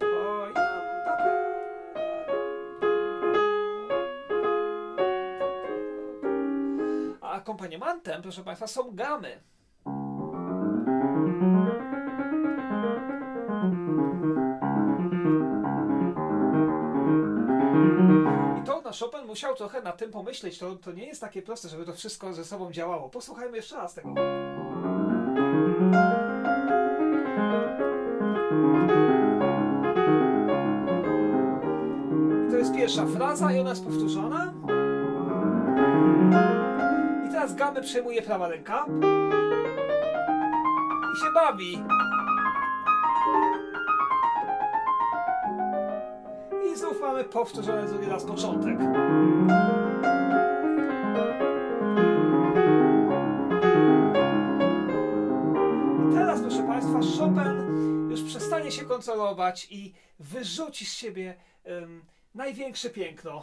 Speaker 1: A akompaniamantem, proszę Państwa, są gamy. Chopin musiał trochę nad tym pomyśleć. To, to nie jest takie proste, żeby to wszystko ze sobą działało. Posłuchajmy jeszcze raz tego. I to jest pierwsza fraza i ona jest powtórzona. I teraz gamę przejmuje prawa ręka. I się bawi. I znów mamy powtórzony drugi raz początek. I teraz, proszę Państwa, Chopin już przestanie się kontrolować i wyrzuci z siebie um, największe piękno.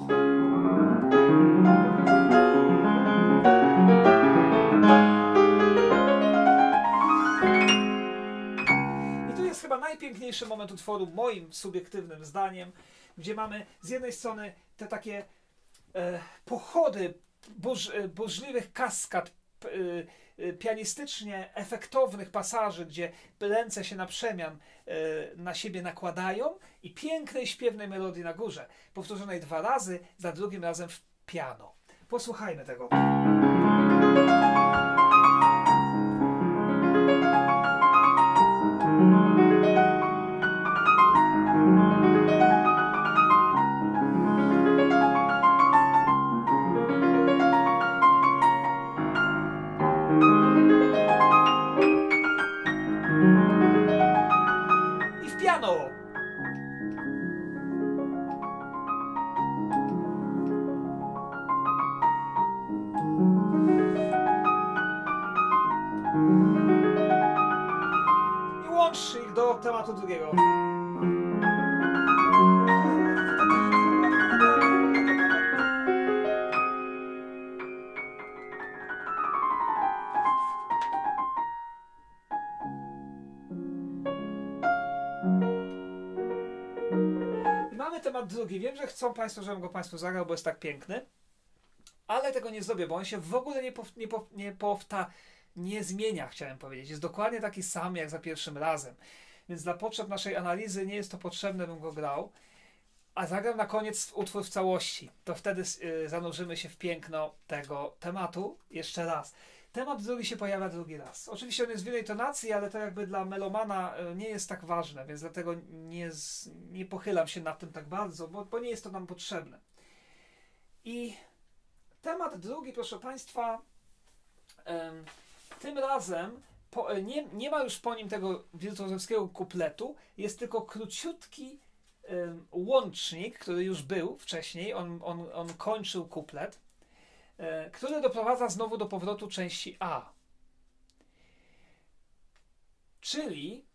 Speaker 1: I tu jest chyba najpiękniejszy moment utworu, moim subiektywnym zdaniem, gdzie mamy z jednej strony te takie e, pochody burz, e, burzliwych kaskad, e, e, pianistycznie efektownych pasaży, gdzie ręce się na przemian e, na siebie nakładają i pięknej, śpiewnej melodii na górze, powtórzonej dwa razy, za drugim razem w piano. Posłuchajmy tego. I łączy ich do tematu drugiego. I mamy temat drugi. Wiem, że chcą Państwo, żebym go Państwu zagrał, bo jest tak piękny. Ale tego nie zrobię, bo on się w ogóle nie, pow, nie, pow, nie powta, nie zmienia, chciałem powiedzieć. Jest dokładnie taki sam jak za pierwszym razem. Więc dla potrzeb naszej analizy nie jest to potrzebne, bym go grał. A zagram na koniec utwór w całości. To wtedy yy, zanurzymy się w piękno tego tematu jeszcze raz. Temat drugi się pojawia drugi raz. Oczywiście on jest w innej tonacji, ale to jakby dla melomana yy, nie jest tak ważne, więc dlatego nie, z, nie pochylam się nad tym tak bardzo, bo, bo nie jest to nam potrzebne. I temat drugi, proszę Państwa, ym, tym razem po, nie, nie ma już po nim tego wirtuozowskiego kupletu, jest tylko króciutki ym, łącznik, który już był wcześniej, on, on, on kończył kuplet, y, który doprowadza znowu do powrotu części A. Czyli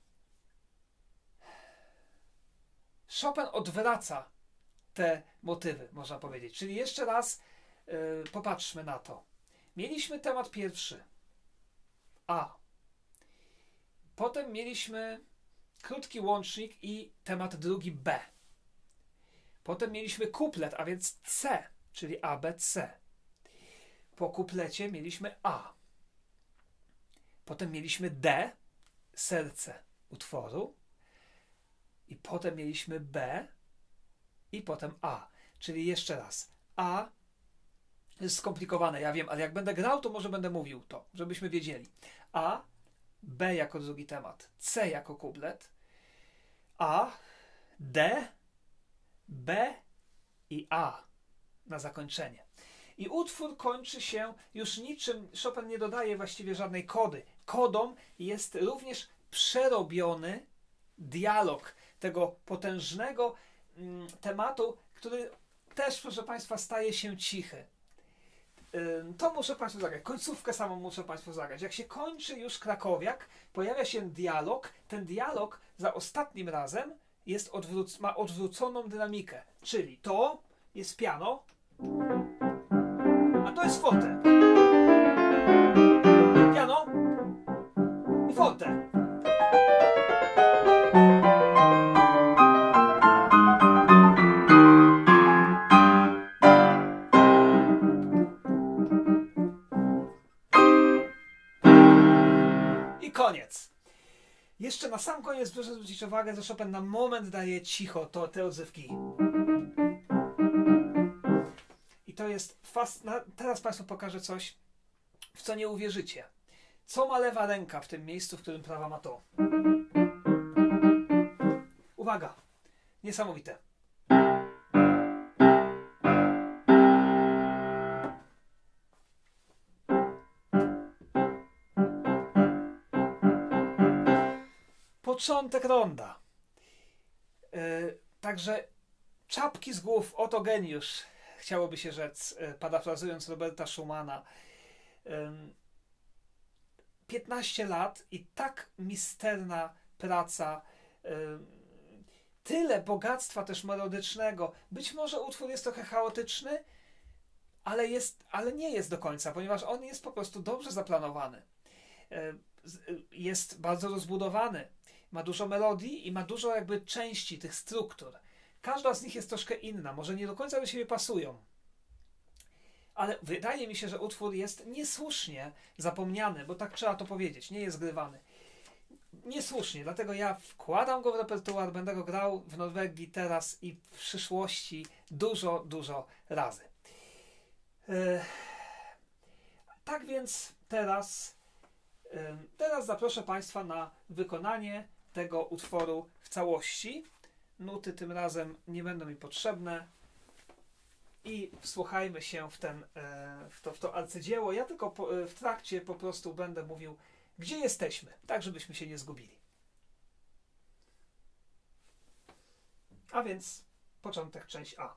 Speaker 1: Chopin odwraca te motywy, można powiedzieć. Czyli jeszcze raz Yy, popatrzmy na to. Mieliśmy temat pierwszy A. Potem mieliśmy krótki łącznik i temat drugi B. Potem mieliśmy kuplet, a więc C, czyli A, B, C. Po kuplecie mieliśmy A. Potem mieliśmy D, serce utworu. I potem mieliśmy B i potem A. Czyli jeszcze raz A. Jest skomplikowane, ja wiem, ale jak będę grał, to może będę mówił to, żebyśmy wiedzieli. A, B jako drugi temat, C jako kuplet, A, D, B i A na zakończenie. I utwór kończy się już niczym, Chopin nie dodaje właściwie żadnej kody. Kodą jest również przerobiony dialog tego potężnego mm, tematu, który też, proszę Państwa, staje się cichy. To muszę Państwu zagrać. Końcówkę samą muszę Państwu zagrać. Jak się kończy już Krakowiak, pojawia się dialog. Ten dialog za ostatnim razem jest odwróc- ma odwróconą dynamikę. Czyli to jest piano, a to jest forte. Piano i forte. Koniec. Jeszcze na sam koniec proszę zwrócić uwagę, że Chopin na moment daje cicho to, te odzywki. jest fas... Teraz Państwu pokażę coś, w co nie uwierzycie. Co ma lewa ręka w tym miejscu, w którym prawa ma to? Uwaga! Niesamowite. Początek ronda. Yy, także czapki z głów, oto geniusz, chciałoby się rzec, yy, parafrazując Roberta Schumana. Yy, piętnaście lat i tak misterna praca, yy, tyle bogactwa też melodycznego. Być może utwór jest trochę chaotyczny, ale, jest, ale nie jest do końca, ponieważ on jest po prostu dobrze zaplanowany. Yy, jest bardzo rozbudowany. Ma dużo melodii i ma dużo jakby części tych struktur. Każda z nich jest troszkę inna, może nie do końca do siebie pasują. Ale wydaje mi się, że utwór jest niesłusznie zapomniany, bo tak trzeba to powiedzieć, nie jest grywany. Niesłusznie, dlatego ja wkładam go w repertuar, będę go grał w Norwegii teraz i w przyszłości dużo, dużo razy. Yy, tak więc teraz, yy, teraz zaproszę Państwa na wykonanie tego utworu w całości. Nuty tym razem nie będą mi potrzebne i wsłuchajmy się w, ten, w, to, w to arcydzieło. Ja tylko po, w trakcie po prostu będę mówił, gdzie jesteśmy, tak żebyśmy się nie zgubili. A więc początek, część A.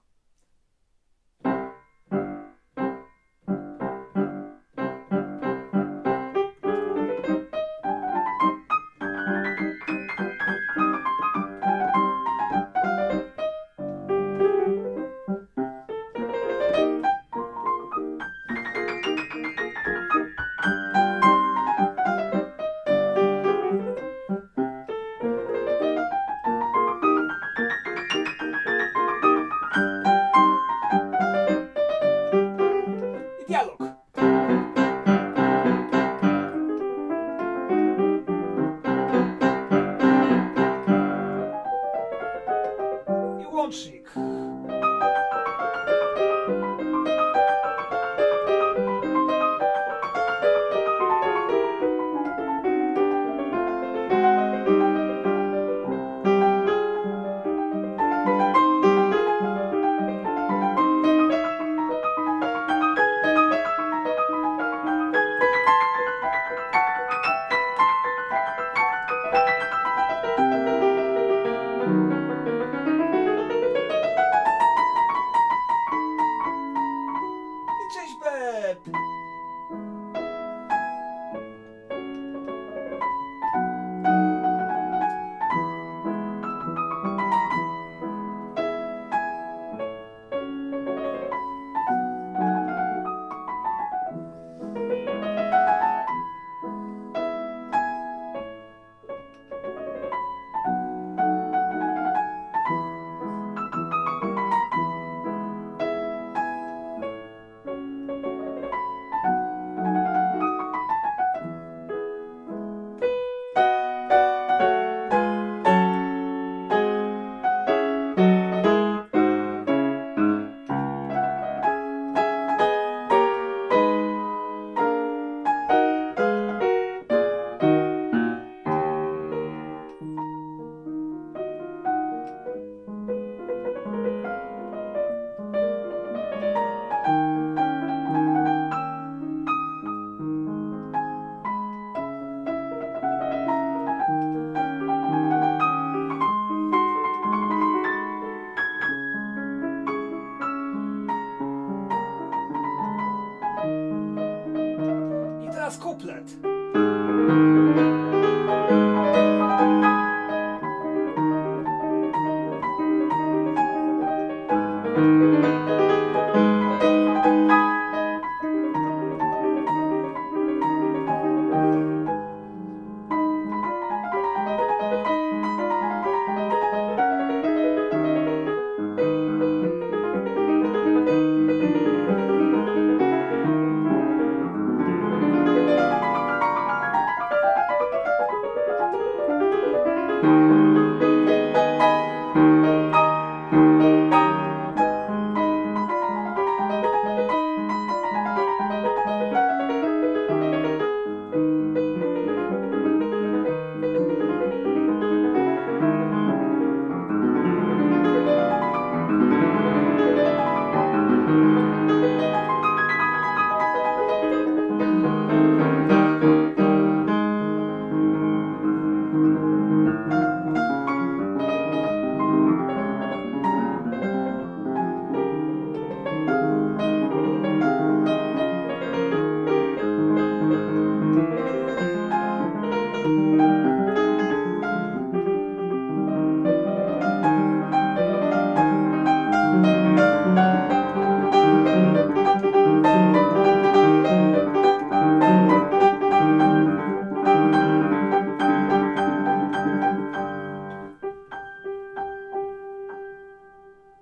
Speaker 1: Łącznik. Kuplet.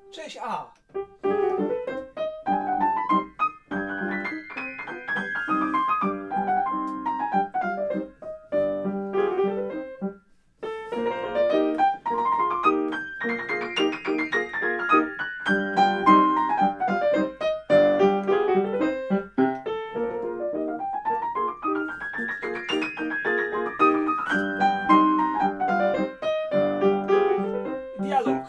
Speaker 1: Cześć A. Dialog.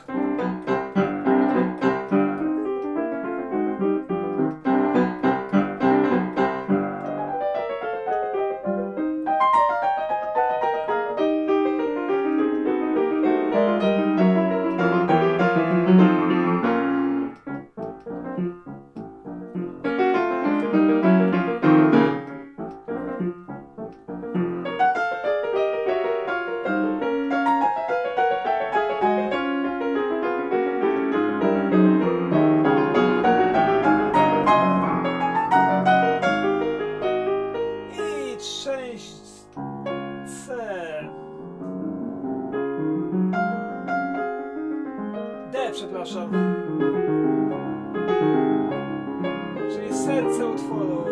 Speaker 1: I część C. D, przepraszam. Czyli serce utworu.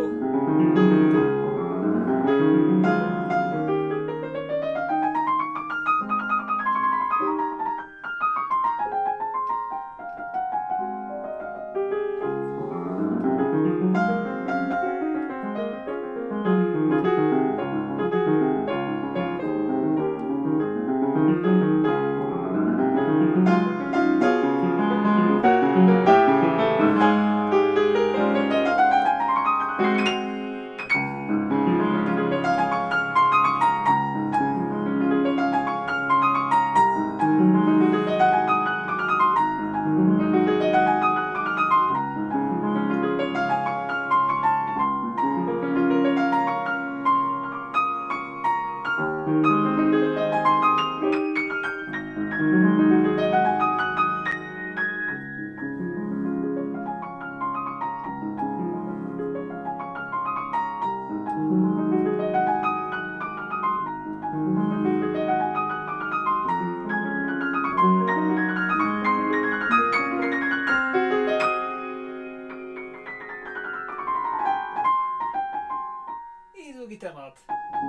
Speaker 1: I drugi temat.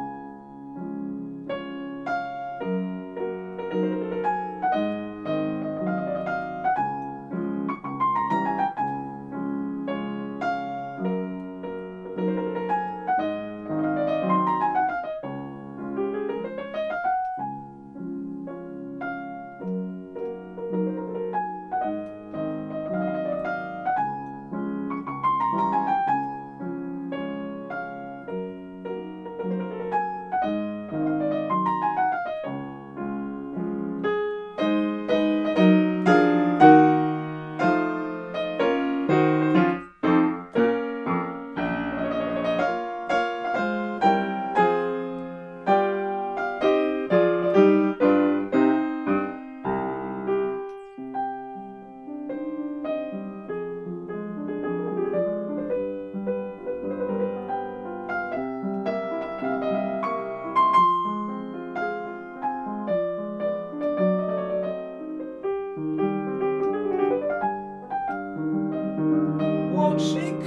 Speaker 1: Łącznik.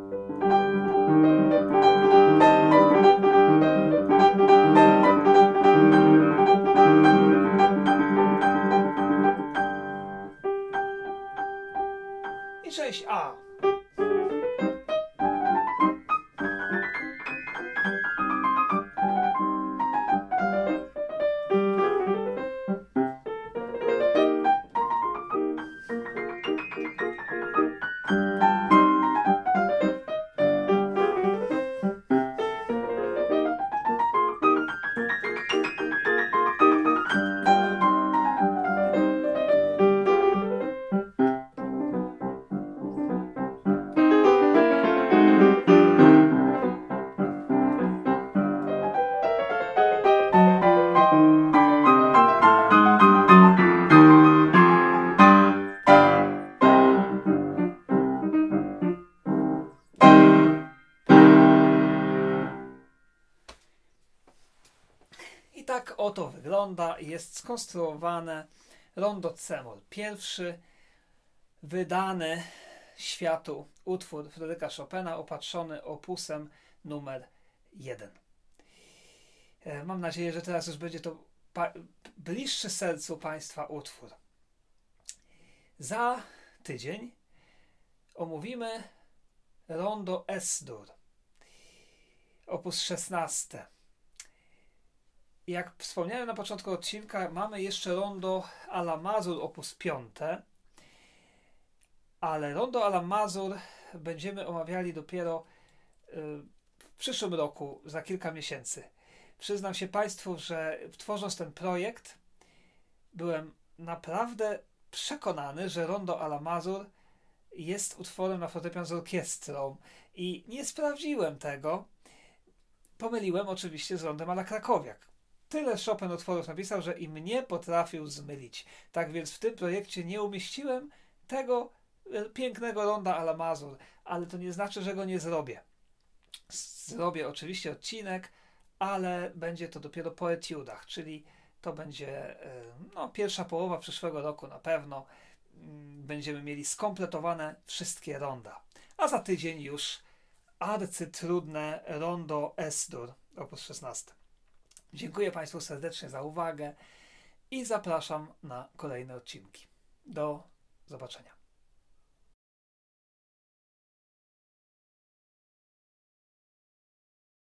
Speaker 1: I część A. I tak oto wygląda, jest skonstruowane rondo C-moll pierwszy wydany światu utwór Fryderyka Chopina opatrzony opusem numer jeden. Mam nadzieję, że teraz już będzie to bliższy sercu Państwa utwór. Za tydzień omówimy Rondo Es-dur, opus szesnaście. Jak wspomniałem na początku odcinka, mamy jeszcze Rondo alla Mazur opus pięć, ale Rondo alla Mazur będziemy omawiali dopiero w przyszłym roku, za kilka miesięcy. Przyznam się Państwu, że tworząc ten projekt byłem naprawdę przekonany, że Rondo alla Mazur jest utworem na fortepian z orkiestrą i nie sprawdziłem tego. Pomyliłem oczywiście z Rondem alla Krakowiak. Tyle Chopin utworów napisał, że i mnie potrafił zmylić. Tak więc w tym projekcie nie umieściłem tego pięknego Ronda alla Mazur, ale to nie znaczy, że go nie zrobię. Zrobię oczywiście odcinek, ale będzie to dopiero po etiudach, czyli to będzie no, pierwsza połowa przyszłego roku na pewno. Będziemy mieli skompletowane wszystkie ronda. A za tydzień już arcytrudne Rondo Es-dur, opus szesnaście. Dziękuję Państwu serdecznie za uwagę i zapraszam na kolejne odcinki. Do zobaczenia.